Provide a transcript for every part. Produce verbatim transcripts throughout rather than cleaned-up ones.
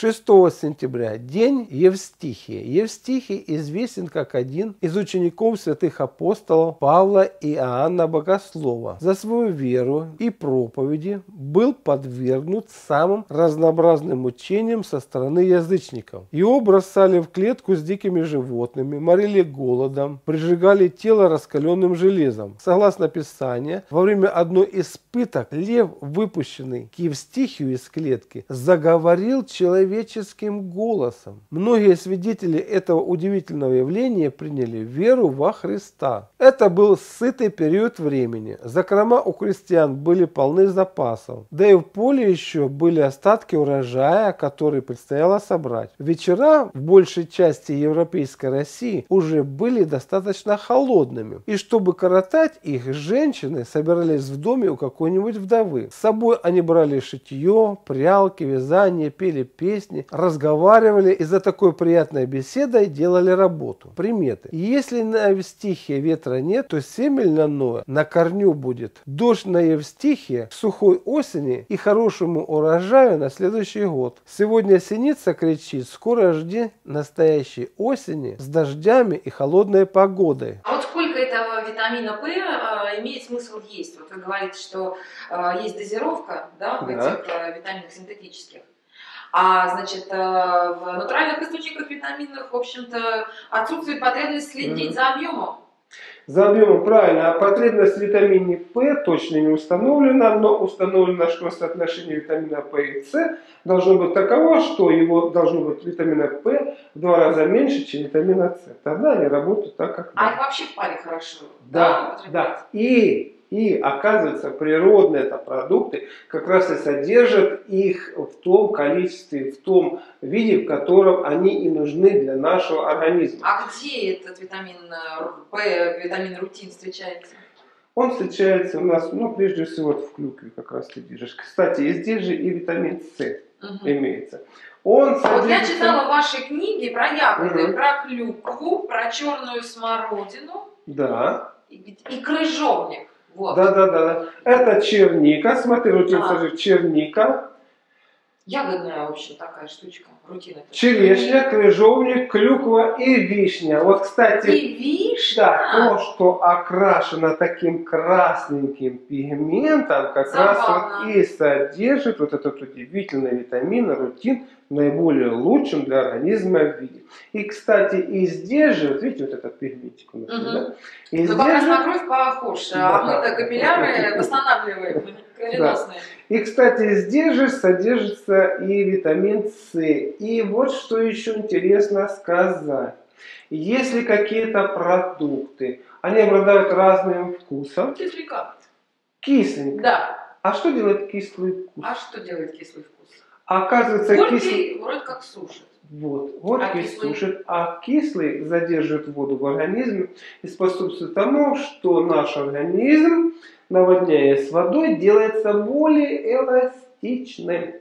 шестого сентября – день Евстихия. Евстихий известен как один из учеников святых апостолов Павла и Иоанна Богослова. За свою веру и проповеди был подвергнут самым разнообразным учениям со стороны язычников. Его бросали в клетку с дикими животными, морили голодом, прижигали тело раскаленным железом. Согласно Писанию, во время одной из пыток лев, выпущенный к Евстихию из клетки, заговорил человеческим голосом. Многие свидетели этого удивительного явления приняли веру во Христа. Это был сытый период времени. Закрома у крестьян были полны запасов. Да и в поле еще были остатки урожая, который предстояло собрать. Вечера в большей части европейской России уже были достаточно холодными. И чтобы коротать их, женщины собирались в доме у какой-нибудь вдовы. С собой они брали шитье, прялки, вязание, пели песни, разговаривали и за такой приятной беседой делали работу. Приметы. Если на Евстихии ветра нет, то семя льняное на корню будет. Дождь на Евстихии в сухой осени и хорошему урожаю на следующий год. Сегодня синица кричит: скоро жди настоящей осени с дождями и холодной погодой. А вот сколько этого витамина П э, имеет смысл есть? Вот вы говорите, что э, есть дозировка, да, в Да. этих э, витаминах синтетических. А, значит, э, в натуральных источниках витаминов, в общем-то, отсутствует потребность следить mm-hmm. за объемом. За объемом, правильно. А потребность в витамине П точно не установлена, но установлено, что соотношение витамина П и С должно быть таково, что его должно быть витамина П в два раза меньше, чем витамина С. Тогда они работают так, как надо. А их вообще в паре хорошо? Да, да. да. И... И, оказывается, природные это продукты как раз и содержат их в том количестве, в том виде, в котором они и нужны для нашего организма. А где этот витамин П, витамин рутин встречается? Он встречается у нас, ну, прежде всего, вот в клюкве как раз ты держишь. Кстати, и здесь же и витамин С угу. имеется. Он содержится... Вот я читала ваши книги про ягоды, угу. про клюкву, про черную смородину да. и, и крыжовник. Вот. Да, да, да. Это черника. Смотри, рутин а. содержит черника. Ягодная, в общем, такая штучка. Рутина. Черешня, крыжовник, клюква и вишня. Вот, кстати, и вишня? Да, то, что окрашено таким красненьким пигментом, как Забавно. раз вот и содержит вот этот удивительный витамин рутин в наиболее лучшем для организма виде. И, кстати, и здесь же, вот видите, вот этот пигментик у нас, угу. да? И ну, здесь как раз же... на кровь похож, да. а мы-то капилляры восстанавливаем, кровеносные. Да. И, кстати, здесь же содержится и витамин С. И вот что еще интересно сказать. Если какие-то продукты, они обладают разным вкусом. Кисленько. Кисленько. Да. А что делает кислый вкус? А что делает кислый вкус? Оказывается, горький кислый... вроде как сушит. Вот, горький а кислый... сушит, а кислый задерживает воду в организме и способствует тому, что наш организм, наводняясь водой, делается более эластичным.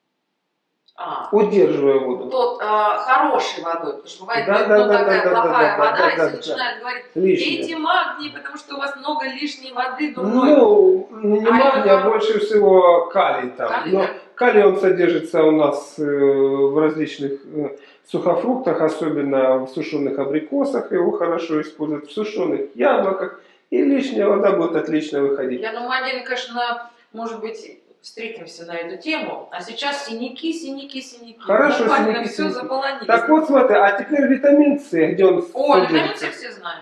А, удерживая воду. Тот а, хорошей водой, потому что бывает да, ну, да, такая да, плохая да, вода, да, и да, все да, начинают да. говорить, Лишнее. пейте магний, потому что у вас много лишней воды дурной. Ну, не а магний, это... а больше всего калий там. Калий, Но да? калий он содержится у нас э, в различных э, сухофруктах, особенно в сушеных абрикосах, его хорошо используют, в сушеных яблоках, и лишняя вода будет отлично выходить. Я думаю, отдельно, конечно, может быть, встретимся на эту тему, а сейчас синяки, синяки, синяки. Хорошо, буквально синяки, все синяки. заполонились. Так вот, смотри, а теперь витамин С, где он О, содержится? витамин С все знают.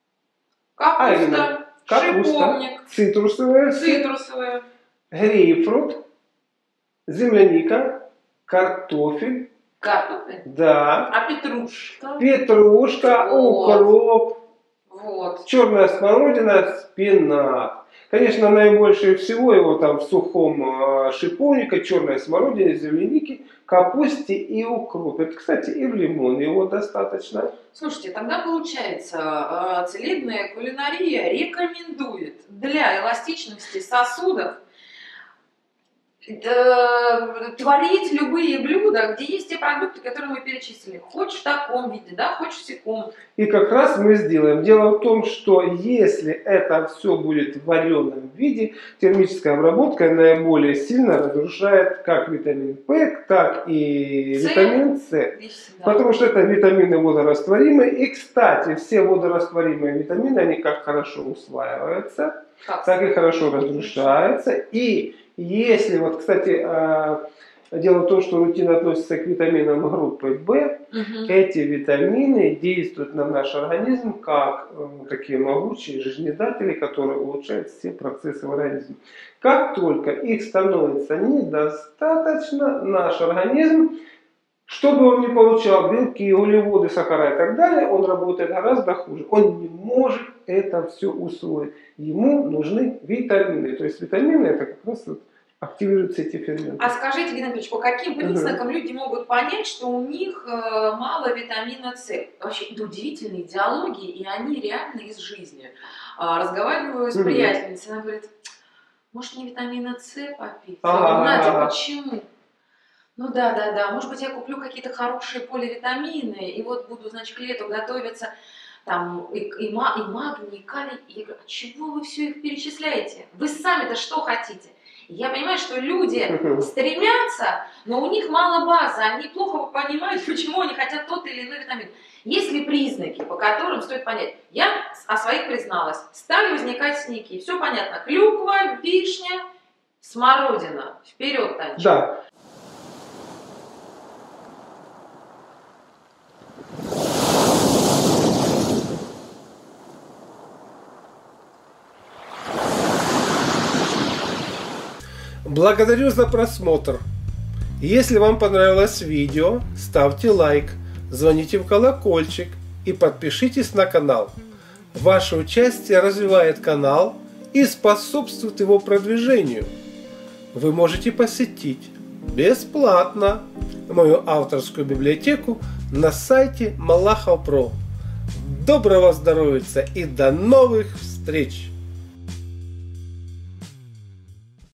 Капуста, а, шиповник, цитрусовая, цитрусовая, грейпфрут, земляника, картофель. Картофель? Да. А петрушка? Петрушка, вот. Укроп, вот. черная смородина, спинат. Конечно, наибольшее всего его там в сухом э, шиповнике, черной смородине, землянике, капусте и укропе. Это, кстати, и в лимоне его достаточно. Слушайте, тогда получается, э, целебная кулинария рекомендует для эластичности сосудов э, творить любые блюда, где есть те продукты, которые мы перечислили. Хочешь в таком виде, да, хочешь в сяком. И как раз мы сделаем. Дело в том, что если это все будет в вареном виде, термическая обработка наиболее сильно разрушает как витамин П, так и С. витамин С. Да. Потому что это витамины водорастворимые. И, кстати, все водорастворимые витамины, они как хорошо усваиваются, Как? так и хорошо разрушаются. И если, вот, кстати, дело в том, что рутин относится к витаминам группы В, Угу. эти витамины действуют на наш организм как э, такие могучие жизнедатели, которые улучшают все процессы в организме. Как только их становится недостаточно, наш организм, чтобы он не получал белки, углеводы, сахара и так далее, он работает гораздо хуже. Он не может это все усвоить. Ему нужны витамины. То есть витамины это как раз вот активируются эти ферменты. А скажите, Геннадий Ильич, по каким признакам угу. люди могут понять, что у них э, мало витамина С? Вообще, это удивительные диалоги, и они реально из жизни. А, разговариваю с угу. приятельницей, она говорит, может мне витамина С попить? Я говорю, Надя, почему? Ну да, да, да, может быть я куплю какие-то хорошие поливитамины, и вот буду, значит, к лету готовиться, там, и, и, и магний, и калий. И я говорю, а чего вы все их перечисляете? Вы сами-то что хотите? Я понимаю, что люди стремятся, но у них мало базы, они плохо понимают, почему они хотят тот или иной витамин. Есть ли признаки, по которым стоит понять? Я о своих призналась. Стали возникать синяки. Все понятно. Клюква, вишня, смородина. Вперед, Танечка. Да. Благодарю за просмотр. Если вам понравилось видео, ставьте лайк, звоните в колокольчик и подпишитесь на канал. Ваше участие развивает канал и способствует его продвижению. Вы можете посетить бесплатно мою авторскую библиотеку на сайте Малахов точка про. Доброго здоровья и до новых встреч!